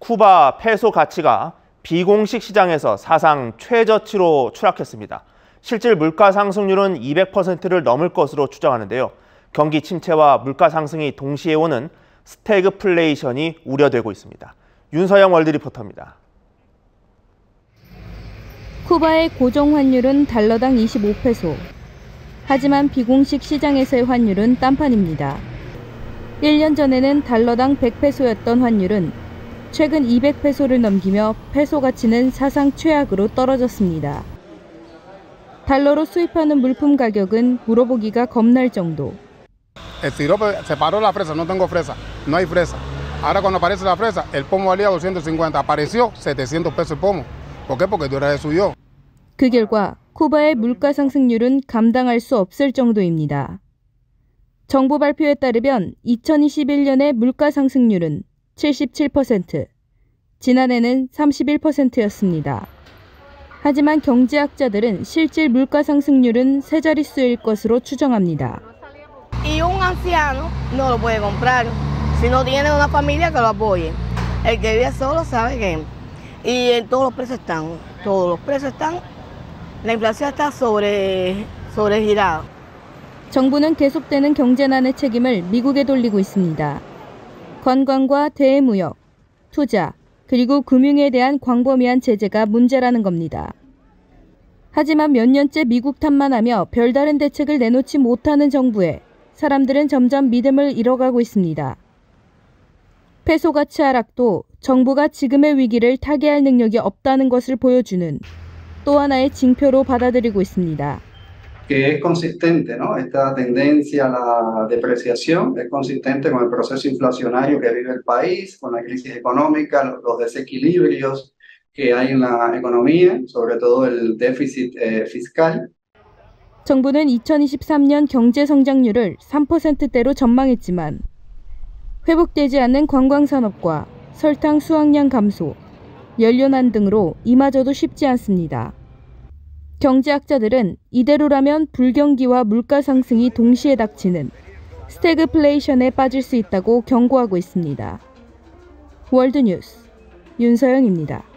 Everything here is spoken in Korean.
쿠바 페소 가치가 비공식 시장에서 사상 최저치로 추락했습니다. 실질 물가 상승률은 200%를 넘을 것으로 추정하는데요. 경기 침체와 물가 상승이 동시에 오는 스태그플레이션이 우려되고 있습니다. 윤서영 월드 리포터입니다. 쿠바의 고정 환율은 달러당 25페소. 하지만 비공식 시장에서의 환율은 딴판입니다. 1년 전에는 달러당 100페소였던 환율은 최근 200페소를 넘기며 페소 가치는 사상 최악으로 떨어졌습니다. 달러로 수입하는 물품 가격은 물어보기가 겁날 정도. El sirope se paró la fresa, no tengo fresa, no hay fresa. Ahora cuando aparece la fresa, el pomo valía 250, apareció 700 pesos el pomo. ¿Por qué? Porque el dólar subió. 그 결과 쿠바의 물가 상승률은 감당할 수 없을 정도입니다. 정부 발표에 따르면 2021년의 물가 상승률은 77%, 지난해는 31%였습니다. 하지만 경제학자들은 실질 물가 상승률은 세 자릿수일 것으로 추정합니다. Y un anciano no lo puede comprar si no tiene una familia que lo apoye. El que vive solo sabe que y todos los precios están, la inflación está sobregirada. 정부는 계속되는 경제난의 책임을 미국에 돌리고 있습니다. 관광과 대무역, 투자, 그리고 금융에 대한 광범위한 제재가 문제라는 겁니다. 하지만 몇 년째 미국 탓만 하며 별다른 대책을 내놓지 못하는 정부에 사람들은 점점 믿음을 잃어가고 있습니다. 페소 가치 하락도 정부가 지금의 위기를 타개할 능력이 없다는 것을 보여주는 또 하나의 징표로 받아들이고 있습니다. Que es consistente, ¿no? Esta tendencia a la depreciación es consistente con el proceso inflacionario que vive el país, con la crisis económica, los desequilibrios que hay en la economía, sobre todo el déficit fiscal. 정부는 2023년 경제 성장률을 3%대로 전망했지만 회복되지 않는 관광산업과 설탕 수확량 감소, 연료난 등으로 이마저도 쉽지 않습니다. 경제학자들은 이대로라면 불경기와 물가 상승이 동시에 닥치는 스태그플레이션에 빠질 수 있다고 경고하고 있습니다. 월드뉴스 윤서영입니다.